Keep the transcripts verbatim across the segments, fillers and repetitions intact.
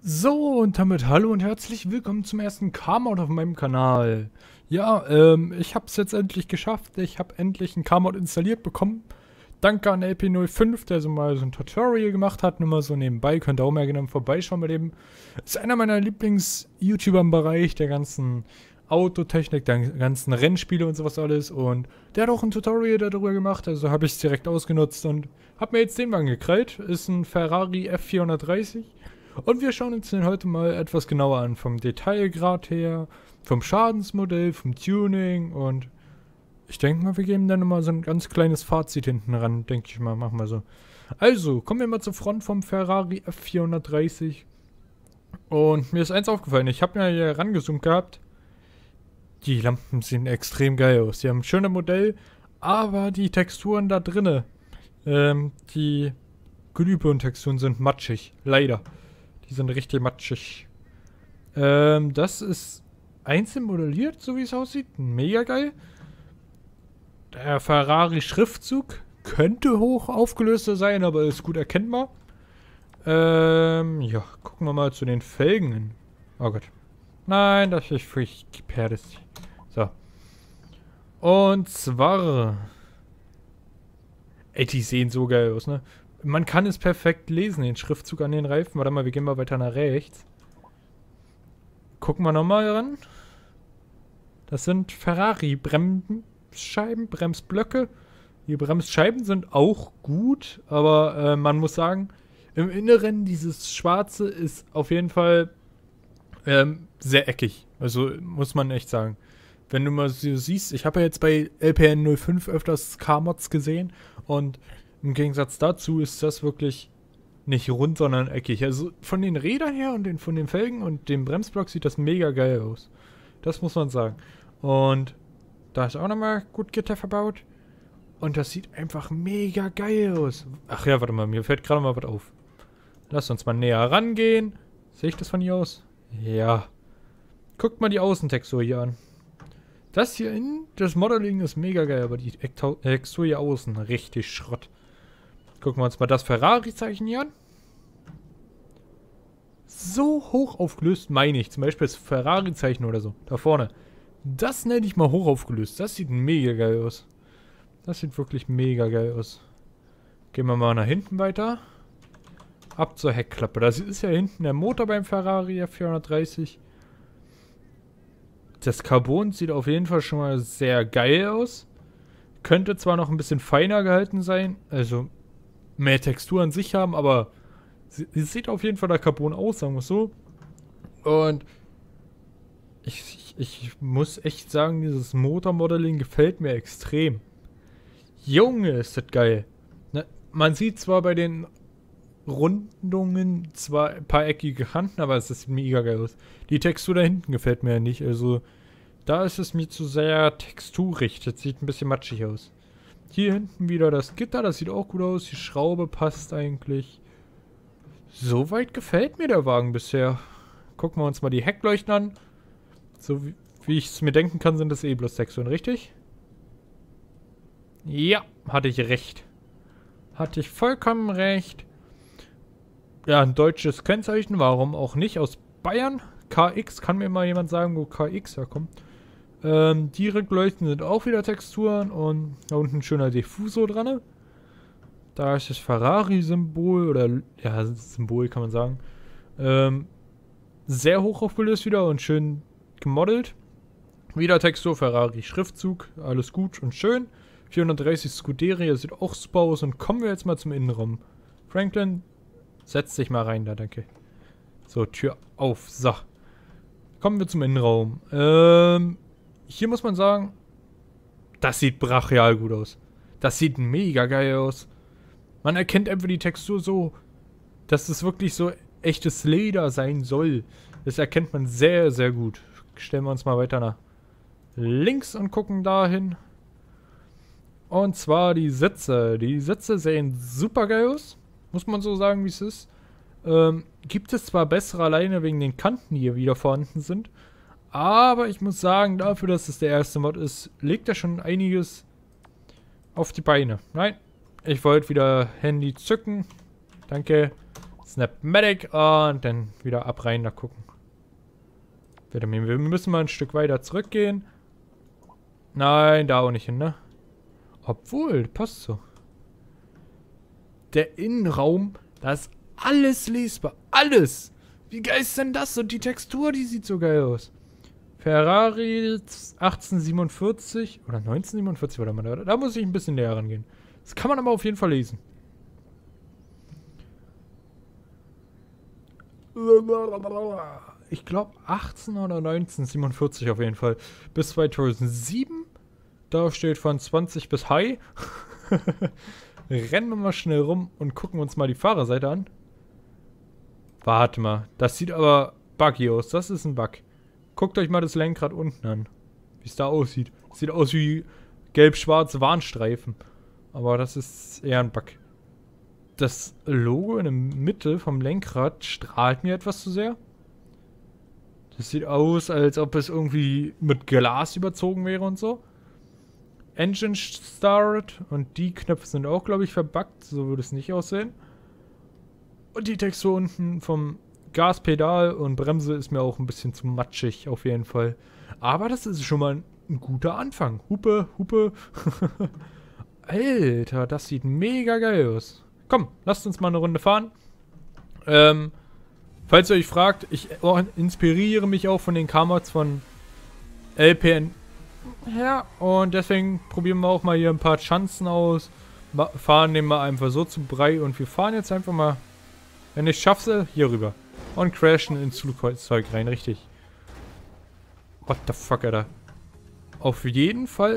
So, und damit hallo und herzlich willkommen zum ersten Car-Mod auf meinem Kanal. Ja, ähm, ich habe es jetzt endlich geschafft. Ich habe endlich einen Car-Mod installiert bekommen. Danke an L P null fünf, der so mal so ein Tutorial gemacht hat. Nur mal so nebenbei. Könnt ihr auch mal gerne vorbeischauen bei dem. Ist einer meiner Lieblings-YouTuber im Bereich der ganzen Autotechnik, der ganzen Rennspiele und sowas alles. Und der hat auch ein Tutorial darüber gemacht. Also habe ich es direkt ausgenutzt und habe mir jetzt den Wagen gekrallt. Ist ein Ferrari F vierhundertdreißig. Und wir schauen uns den heute mal etwas genauer an. Vom Detailgrad her, vom Schadensmodell, vom Tuning und ich denke mal, wir geben dann mal so ein ganz kleines Fazit hinten ran, denke ich mal, machen wir so. Also, kommen wir mal zur Front vom Ferrari F vierhundertdreißig. Und mir ist eins aufgefallen, ich habe mir hier rangezoomt gehabt. Die Lampen sehen extrem geil aus. Die haben ein schönes Modell, aber die Texturen da drinne, ähm, die Glühbirnentexturen sind matschig, leider. Die sind richtig matschig. Ähm, das ist einzeln modelliert, so wie es aussieht. Mega geil. Der Ferrari-Schriftzug könnte hoch aufgelöster sein, aber ist gut erkennbar. Ähm, ja, gucken wir mal zu den Felgen hin. Oh Gott. Nein, das ist für Perdes. So. Und zwar. Ey, die sehen so geil aus, ne? Man kann es perfekt lesen, den Schriftzug an den Reifen. Warte mal, wir gehen mal weiter nach rechts. Gucken wir nochmal ran. Das sind Ferrari-Bremsscheiben, Bremsblöcke. Die Bremsscheiben sind auch gut, aber äh, man muss sagen, im Inneren dieses Schwarze ist auf jeden Fall ähm, sehr eckig. Also muss man echt sagen. Wenn du mal so siehst, ich habe ja jetzt bei L P N null fünf öfters Car-Mods gesehen und im Gegensatz dazu ist das wirklich nicht rund, sondern eckig. Also von den Rädern her und den, von den Felgen und dem Bremsblock sieht das mega geil aus. Das muss man sagen. Und da ist auch nochmal gut Gitter verbaut. Und das sieht einfach mega geil aus. Ach ja, warte mal, mir fällt gerade mal was auf. Lass uns mal näher rangehen. Sehe ich das von hier aus? Ja. Guckt mal die Außentextur hier an. Das hier innen, das Modeling ist mega geil, aber die Textur hier außen, richtig Schrott. Gucken wir uns mal das Ferrari-Zeichen hier an. So hoch aufgelöst meine ich. Zum Beispiel das Ferrari-Zeichen oder so. Da vorne. Das nenne ich mal hoch aufgelöst. Das sieht mega geil aus. Das sieht wirklich mega geil aus. Gehen wir mal nach hinten weiter. Ab zur Heckklappe. Das ist ja hinten der Motor beim Ferrari F vierhundertdreißig. Das Carbon sieht auf jeden Fall schon mal sehr geil aus. Könnte zwar noch ein bisschen feiner gehalten sein. Also mehr Textur an sich haben, aber es sieht auf jeden Fall der Carbon aus, sagen wir es so. Und ich, ich, ich muss echt sagen, dieses Motormodeling gefällt mir extrem. Junge, ist das geil. Ne, man sieht zwar bei den Rundungen zwar ein paar eckige Kanten, aber es sieht mega geil aus. Die Textur da hinten gefällt mir ja nicht, also da ist es mir zu sehr texturig. Das sieht ein bisschen matschig aus. Hier hinten wieder das Gitter, das sieht auch gut aus. Die Schraube passt eigentlich. Soweit gefällt mir der Wagen bisher. Gucken wir uns mal die Heckleuchten an. So wie, wie ich es mir denken kann, sind das eh bloß Texturen, richtig? Ja, hatte ich recht. Hatte ich vollkommen recht. Ja, ein deutsches Kennzeichen, warum auch nicht? Aus Bayern. K X, kann mir mal jemand sagen, wo K X herkommt? Ähm, die Rückleuchten sind auch wieder Texturen und da unten ein schöner Diffusor dran. Da ist das Ferrari-Symbol oder, ja, Symbol kann man sagen. Ähm, sehr hoch aufgelöst wieder und schön gemodelt. Wieder Textur, Ferrari, Schriftzug, alles gut und schön. vierhundertdreißig Scuderia sieht auch super aus und kommen wir jetzt mal zum Innenraum. Franklin, setz dich mal rein da, danke. So, Tür auf, so. Kommen wir zum Innenraum. Ähm, hier muss man sagen, das sieht brachial gut aus. Das sieht mega geil aus. Man erkennt einfach die Textur so, dass es wirklich so echtes Leder sein soll. Das erkennt man sehr, sehr gut. Stellen wir uns mal weiter nach links und gucken dahin. Und zwar die Sitze. Die Sitze sehen super geil aus. Muss man so sagen, wie es ist. Ähm, gibt es zwar bessere alleine wegen den Kanten, die hier wieder vorhanden sind. Aber ich muss sagen, dafür, dass es der erste Mod ist, legt er schon einiges auf die Beine. Nein, ich wollte wieder Handy zücken. Danke. Snapmatic und dann wieder ab rein da gucken. Wir müssen mal ein Stück weiter zurückgehen. Nein, da auch nicht hin, ne? Obwohl, passt so. Der Innenraum, da ist alles lesbar. Alles! Wie geil ist denn das? Und die Textur, die sieht so geil aus. Ferrari achtzehnhundertsiebenundvierzig oder neunzehnhundertsiebenundvierzig, oder man da, da muss ich ein bisschen näher rangehen. Das kann man aber auf jeden Fall lesen. Ich glaube achtzehn oder neunzehnhundertsiebenundvierzig auf jeden Fall. Bis zweitausendsieben. Da steht von zwanzig bis High. Rennen wir mal schnell rum und gucken uns mal die Fahrerseite an. Warte mal. Das sieht aber buggy aus. Das ist ein Bug. Guckt euch mal das Lenkrad unten an. Wie es da aussieht. Sieht aus wie gelb-schwarze Warnstreifen. Aber das ist eher ein Bug. Das Logo in der Mitte vom Lenkrad strahlt mir etwas zu sehr. Das sieht aus, als ob es irgendwie mit Glas überzogen wäre und so. Engine Start und die Knöpfe sind auch, glaube ich, verbuggt. So würde es nicht aussehen. Und die Textur unten vom Gaspedal und Bremse ist mir auch ein bisschen zu matschig, auf jeden Fall. Aber das ist schon mal ein, ein guter Anfang. Hupe, Hupe. Alter, das sieht mega geil aus. Komm, lasst uns mal eine Runde fahren. Ähm, falls ihr euch fragt, ich inspiriere mich auch von den Car-Mods von L P N. Ja, und deswegen probieren wir auch mal hier ein paar Schanzen aus. Fahren den mal einfach so zu Brei und wir fahren jetzt einfach mal, wenn ich schaffe, hier rüber. Und crashen ins Flugzeug rein, richtig. What the fuck, Alter. Auf jeden Fall.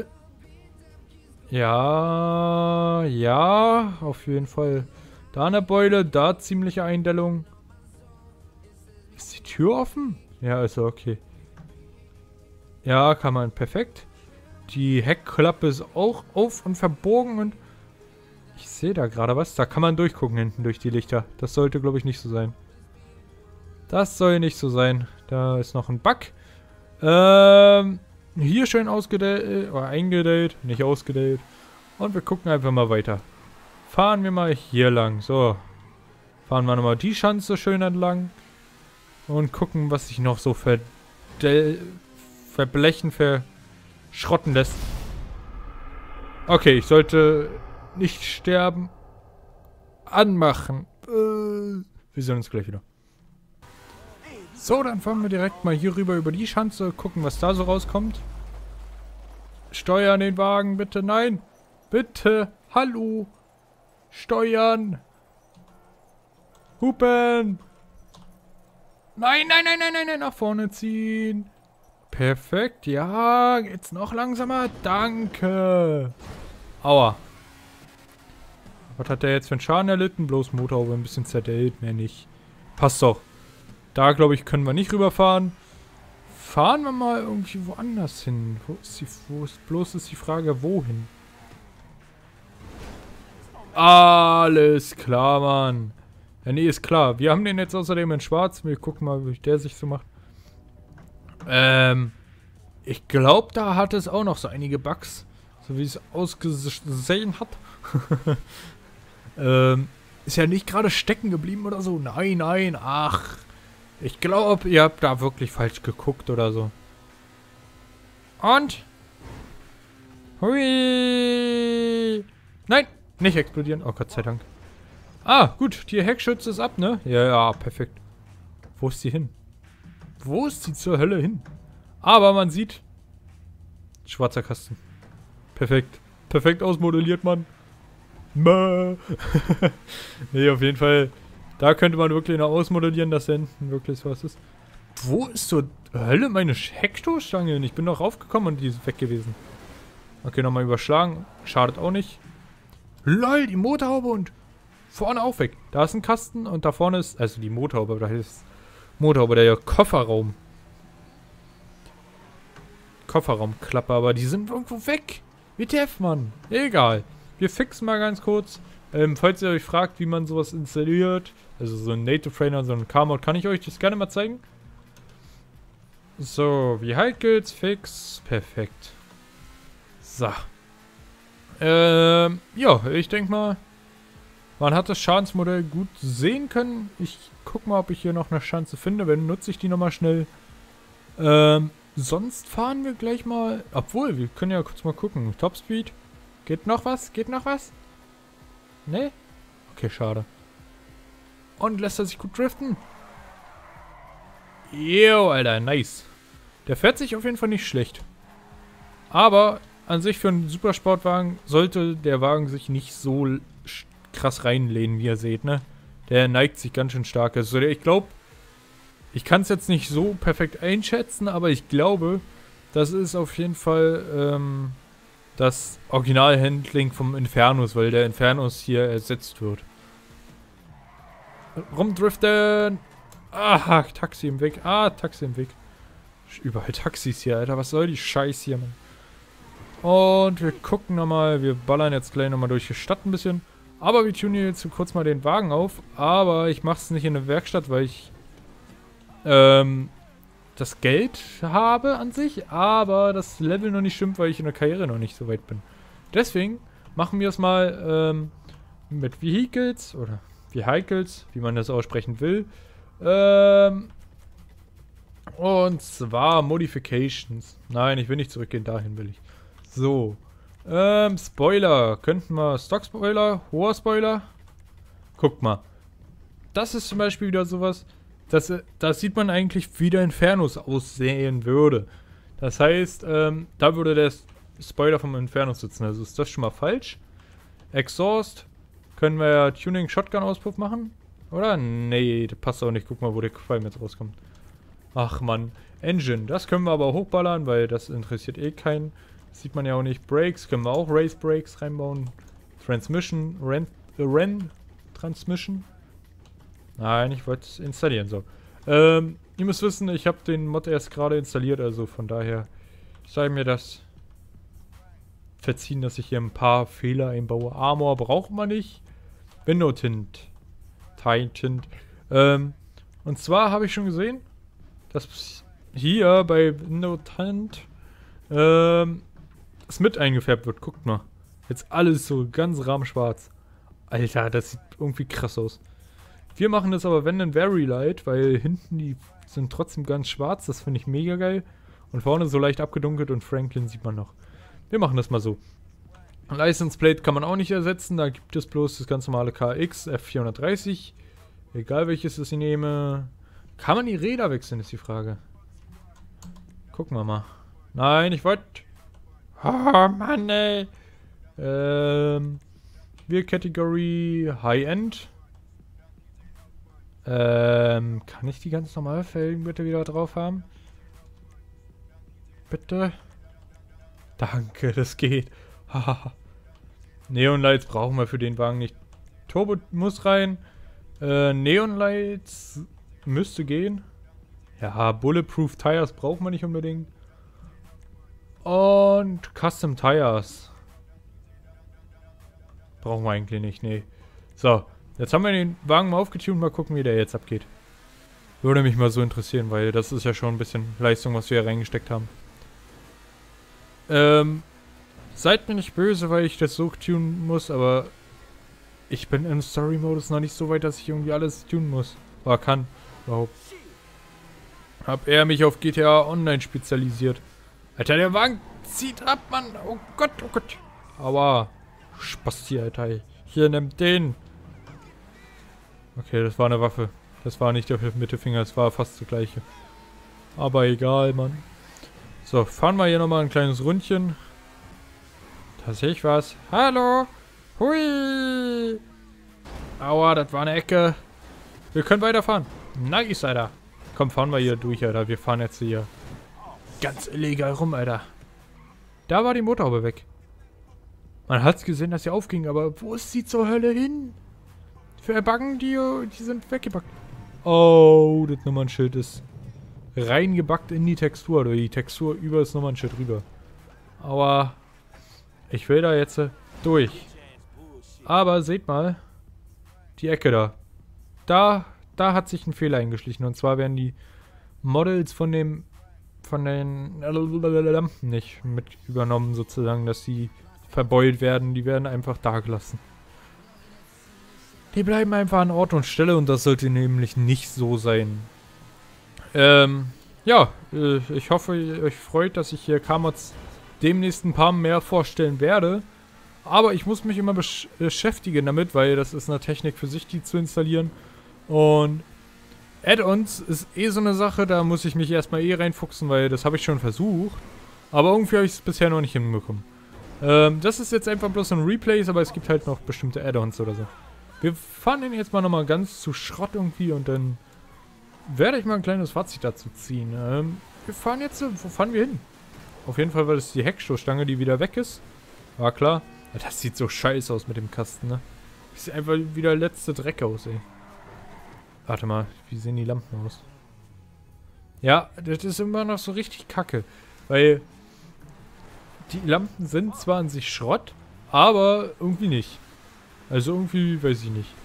Ja, ja, auf jeden Fall. Da eine Beule, da ziemliche Eindellung. Ist die Tür offen? Ja, ist okay. Ja, kann man, perfekt. Die Heckklappe ist auch auf und verbogen und ich sehe da gerade was. Da kann man durchgucken hinten durch die Lichter. Das sollte, glaube ich, nicht so sein. Das soll nicht so sein. Da ist noch ein Bug. Ähm, hier schön ausgedellt, oder eingedellt, nicht ausgedellt. Und wir gucken einfach mal weiter. Fahren wir mal hier lang. So. Fahren wir nochmal die Schanze schön entlang. Und gucken, was sich noch so verdell, verblechen, verschrotten lässt. Okay, ich sollte nicht sterben. Anmachen. Äh, wir sehen uns gleich wieder. So, dann fahren wir direkt mal hier rüber über die Schanze. Gucken, was da so rauskommt. Steuern den Wagen, bitte. Nein. Bitte. Hallo. Steuern. Hupen. Nein, nein, nein, nein, nein, nein. Nach vorne ziehen. Perfekt. Ja, jetzt noch langsamer. Danke. Aua. Was hat der jetzt für einen Schaden erlitten? Bloß Motorhaube ein bisschen zerdellt. Mehr nicht. Passt doch. Da, glaube ich, können wir nicht rüberfahren. Fahren wir mal irgendwie woanders hin. Wo ist die, wo ist, bloß ist die Frage, wohin? Alles klar, Mann. Ja, nee, ist klar. Wir haben den jetzt außerdem in schwarz. Wir gucken mal, wie der sich so macht. Ähm, ich glaube, da hat es auch noch so einige Bugs. So wie es ausgesehen hat. ähm, ist ja nicht gerade stecken geblieben oder so. Nein, nein, ach. Ich glaube, ihr habt da wirklich falsch geguckt oder so. Und? Hui! Nein, nicht explodieren. Oh Gott sei Dank. Ah, gut, die Heckschütze ist ab, ne? Ja, ja, perfekt. Wo ist sie hin? Wo ist sie zur Hölle hin? Aber man sieht... Schwarzer Kasten. Perfekt. Perfekt ausmodelliert, Mann. Mäh. Nee, auf jeden Fall... Da könnte man wirklich noch ausmodellieren, dass da hinten wirklich was ist. Wo ist zur Hölle meine Heckstoßstange? Ich bin noch raufgekommen und die ist weg gewesen. Okay, nochmal überschlagen. Schadet auch nicht. Lol, die Motorhaube und vorne auch weg. Da ist ein Kasten und da vorne ist... Also die Motorhaube, da ist Motorhaube, der ja Kofferraum. Kofferraumklappe, aber die sind irgendwo weg. W T F, Mann. Egal. Wir fixen mal ganz kurz. Ähm, falls ihr euch fragt, wie man sowas installiert, also so ein Native Trainer, so ein Car-Mod, kann ich euch das gerne mal zeigen. So, wie halt geht's? Fix. Perfekt. So. Ähm, ja, ich denke mal, Man hat das Schadensmodell gut sehen können. Ich guck mal, ob ich hier noch eine Schanze finde. Wenn, nutze ich die nochmal schnell. Ähm, sonst fahren wir gleich mal... Obwohl, wir können ja kurz mal gucken. Topspeed. Geht noch was? Geht noch was? Ne? Okay, schade. Und lässt er sich gut driften? Yo, Alter, nice. Der fährt sich auf jeden Fall nicht schlecht. Aber an sich für einen Supersportwagen sollte der Wagen sich nicht so krass reinlehnen, wie ihr seht, ne? Der neigt sich ganz schön stark. Also ich glaube, ich kann es jetzt nicht so perfekt einschätzen, aber ich glaube, das ist auf jeden Fall ähm, das Originalhandling vom Infernus, weil der Infernus hier ersetzt wird. Rumdriften! Ah, Taxi im Weg. Ah, Taxi im Weg. Überall Taxis hier, Alter. Was soll die Scheiße hier, Mann? Und wir gucken nochmal. Wir ballern jetzt gleich nochmal durch die Stadt ein bisschen. Aber wir tunen jetzt kurz mal den Wagen auf. Aber ich mache es nicht in der Werkstatt, weil ich ähm, das Geld habe an sich. Aber das Level noch nicht stimmt, weil ich in der Karriere noch nicht so weit bin. Deswegen machen wir es mal ähm, mit Vehicles oder Vehicles, wie man das aussprechen will. Ähm, und zwar Modifications. Nein, ich will nicht zurückgehen, dahin will ich. So. Ähm, Spoiler. Könnten wir Stock-Spoiler, hoher Spoiler. Guckt mal. Das ist zum Beispiel wieder sowas, das, das sieht man eigentlich, wie der Infernus aussehen würde. Das heißt, ähm, da würde der Spoiler vom Infernus sitzen. Also ist das schon mal falsch. Exhaust. Können wir ja Tuning Shotgun Auspuff machen? Oder? Nee, das passt auch nicht. Guck mal, wo der Qualm jetzt rauskommt. Ach man. Engine. Das können wir aber hochballern, weil das interessiert eh keinen. Das sieht man ja auch nicht. Brakes können wir auch Race Brakes reinbauen. Transmission. Ren, äh, Ren Transmission. Nein, ich wollte es installieren. So. Ähm, ihr müsst wissen, ich habe den Mod erst gerade installiert. Also von daher sei mir das verziehen, dass ich hier ein paar Fehler einbaue. Armor braucht man nicht. Window Tint. Titan. Ähm, und zwar habe ich schon gesehen, dass hier bei Window Tint ähm, es mit eingefärbt wird. Guckt mal. Jetzt alles so ganz rahmschwarz. Alter, das sieht irgendwie krass aus. Wir machen das aber, wenn dann Very Light, weil hinten die sind trotzdem ganz schwarz. Das finde ich mega geil. Und vorne so leicht abgedunkelt und Franklin sieht man noch. Wir machen das mal so. License Plate kann man auch nicht ersetzen. Da gibt es bloß das ganz normale K X F vierhundertdreißig. Egal welches ich nehme. Kann man die Räder wechseln, ist die Frage. Gucken wir mal. Nein, ich wollte... Oh Mann, ey. Ähm... Wir Category High-End. Ähm... Kann ich die ganz normalen Felgen bitte wieder drauf haben? Bitte? Danke, das geht. Haha. Neon Lights brauchen wir für den Wagen nicht. Turbo muss rein. Äh, Neon Lights müsste gehen. Ja, Bulletproof Tires braucht man nicht unbedingt. Und Custom Tires. Brauchen wir eigentlich nicht, nee. So, jetzt haben wir den Wagen mal aufgetunt. Mal gucken, wie der jetzt abgeht. Würde mich mal so interessieren, weil das ist ja schon ein bisschen Leistung, was wir hier reingesteckt haben. Ähm, seid mir nicht böse, weil ich das so tunen muss, aber ich bin im Story-Modus noch nicht so weit, dass ich irgendwie alles tunen muss. Oder kann, überhaupt. Hab er mich auf G T A Online spezialisiert. Alter, der Wagen zieht ab, Mann. Oh Gott, oh Gott. Aua. Spaß hier, Alter. Hier, nimm den. Okay, das war eine Waffe. Das war nicht der Mittelfinger, das war fast das gleiche. Aber egal, Mann. So, fahren wir hier nochmal ein kleines Rundchen. Da sehe ich was. Hallo. Hui. Aua, das war eine Ecke. Wir können weiterfahren. Nice, Alter. Komm, fahren wir hier durch, Alter. Wir fahren jetzt hier ganz illegal rum, Alter. Da war die Motorhaube weg. Man hat's gesehen, dass sie aufging, aber wo ist sie zur Hölle hin? Für Baggen, die, die sind weggebackt. Oh, das Nummernschild ist reingebackt in die Textur. Oder die Textur über das Nummernschild rüber. Aber ich will da jetzt durch. Aber seht mal, die Ecke da. Da, da hat sich ein Fehler eingeschlichen. Und zwar werden die Models von dem, von den Lampen nicht mit übernommen sozusagen, dass sie verbeult werden. Die werden einfach da gelassen. Die bleiben einfach an Ort und Stelle und das sollte nämlich nicht so sein. Ähm, ja, äh, ich hoffe, ihr euch freut, dass ich hier K-Mods demnächst ein paar mehr vorstellen werde. Aber ich muss mich immer besch beschäftigen damit, weil das ist eine Technik für sich, die zu installieren. Und Add-ons ist eh so eine Sache, da muss ich mich erstmal eh reinfuchsen, weil das habe ich schon versucht. Aber irgendwie habe ich es bisher noch nicht hinbekommen. Ähm, das ist jetzt einfach bloß ein Replays, aber es gibt halt noch bestimmte Add-ons oder so. Wir fahren den jetzt mal nochmal ganz zu Schrott irgendwie und dann werde ich mal ein kleines Fazit dazu ziehen. Ähm, wir fahren jetzt, wo fahren wir hin? Auf jeden Fall war das die Heckstoßstange, die wieder weg ist. War klar. Das sieht so scheiße aus mit dem Kasten, ne? Das sieht einfach wie der letzte Dreck aus, ey. Warte mal, wie sehen die Lampen aus? Ja, das ist immer noch so richtig kacke. Weil die Lampen sind zwar an sich Schrott, aber irgendwie nicht. Also irgendwie, weiß ich nicht.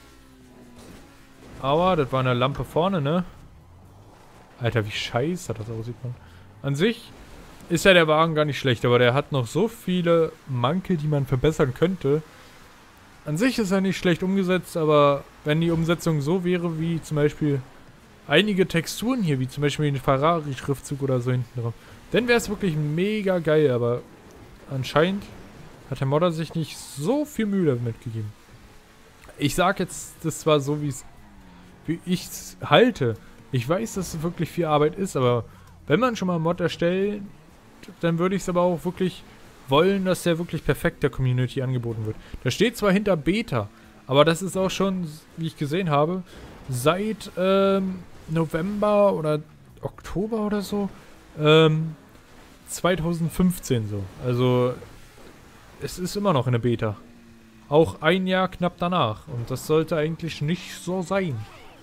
Aber das war eine Lampe vorne, ne? Alter, wie scheiße das aussieht, man. An sich ist ja der Wagen gar nicht schlecht, aber der hat noch so viele Mankel, die man verbessern könnte. An sich ist er nicht schlecht umgesetzt, aber wenn die Umsetzung so wäre, wie zum Beispiel einige Texturen hier, wie zum Beispiel den Ferrari-Schriftzug oder so hinten drauf, dann wäre es wirklich mega geil, aber anscheinend hat der Modder sich nicht so viel Mühe damit gegeben. Ich sag jetzt, das war so, wie es wie ich es halte. Ich weiß, dass es wirklich viel Arbeit ist, aber wenn man schon mal einen Mod erstellt, dann würde ich es aber auch wirklich wollen, dass der wirklich perfekt der Community angeboten wird. Da steht zwar hinter Beta, aber das ist auch schon, wie ich gesehen habe, seit ähm, November oder Oktober oder so, ähm, zweitausendfünfzehn so. Also, es ist immer noch eine Beta. Auch ein Jahr knapp danach. Und das sollte eigentlich nicht so sein.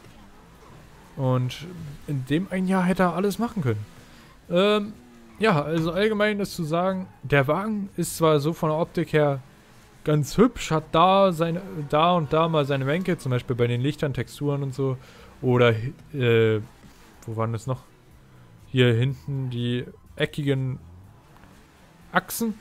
Und in dem ein Jahr hätte er alles machen können. Ähm, ja, also allgemein ist zu sagen, der Wagen ist zwar so von der Optik her ganz hübsch, hat da seine, da und da mal seine Mängel, zum Beispiel bei den Lichtern, Texturen und so. Oder, äh, wo waren das noch? Hier hinten die eckigen Achsen.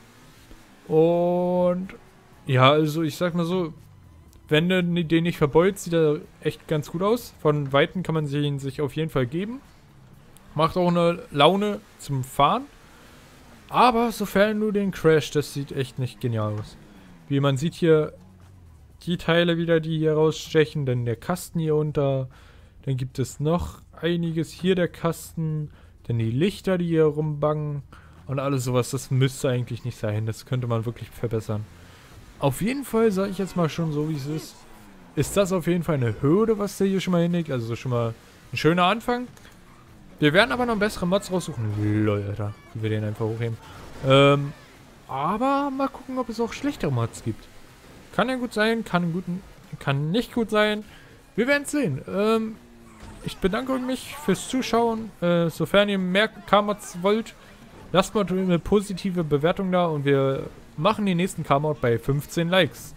Und ja, also ich sag mal so, wenn du den nicht verbeult, sieht er echt ganz gut aus. Von Weitem kann man ihn sich auf jeden Fall geben. Macht auch eine Laune zum Fahren. Aber sofern du den Crash, das sieht echt nicht genial aus. Wie man sieht hier die Teile wieder, die hier rausstechen. Dann der Kasten hier unter. Dann gibt es noch einiges. Hier der Kasten. Dann die Lichter, die hier rumbangen. Und alles sowas. Das müsste eigentlich nicht sein. Das könnte man wirklich verbessern. Auf jeden Fall, sage ich jetzt mal schon so, wie es ist, ist das auf jeden Fall eine Hürde, was der hier schon mal hinlegt. Also schon mal ein schöner Anfang. Wir werden aber noch bessere Mods raussuchen. Lol, Alter. Wie wir den einfach hochheben. Ähm, aber mal gucken, ob es auch schlechtere Mods gibt. Kann ja gut sein, kann, guten, kann nicht gut sein. Wir werden es sehen. Ähm, ich bedanke mich fürs Zuschauen. Äh, sofern ihr mehr K-Mods wollt, lasst mal eine positive Bewertung da und wir machen den nächsten K-Mod bei fünfzehn Likes.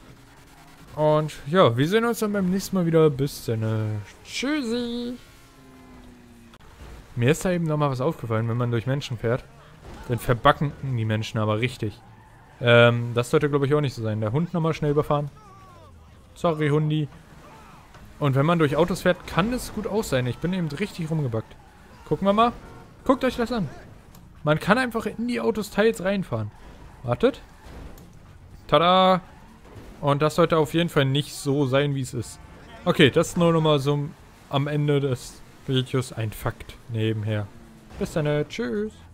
Und ja, wir sehen uns dann beim nächsten Mal wieder. Bis dann. Tschüssi. Mir ist da eben nochmal was aufgefallen, wenn man durch Menschen fährt. Dann verbacken die Menschen aber richtig. Ähm, das sollte glaube ich auch nicht so sein. Der Hund nochmal schnell überfahren. Sorry, Hundi. Und wenn man durch Autos fährt, kann es gut aus sein. Ich bin eben richtig rumgebackt. Gucken wir mal. Guckt euch das an. Man kann einfach in die Autos teils reinfahren. Wartet. Tada. Und das sollte auf jeden Fall nicht so sein, wie es ist. Okay, das ist nur nochmal so am Ende des Videos ein Fakt nebenher. Bis dann. Tschüss.